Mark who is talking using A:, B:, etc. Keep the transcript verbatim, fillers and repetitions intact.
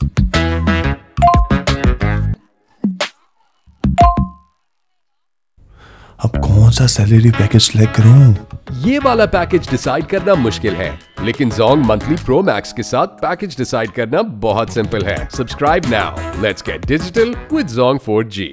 A: अब कौन सा सैलरी पैकेज सिलेक्ट करूं?
B: ये वाला पैकेज डिसाइड करना मुश्किल है, लेकिन Zong मंथली प्रो मैक्स के साथ पैकेज डिसाइड करना बहुत सिंपल है। Subscribe now, let's get digital with Zong four ji.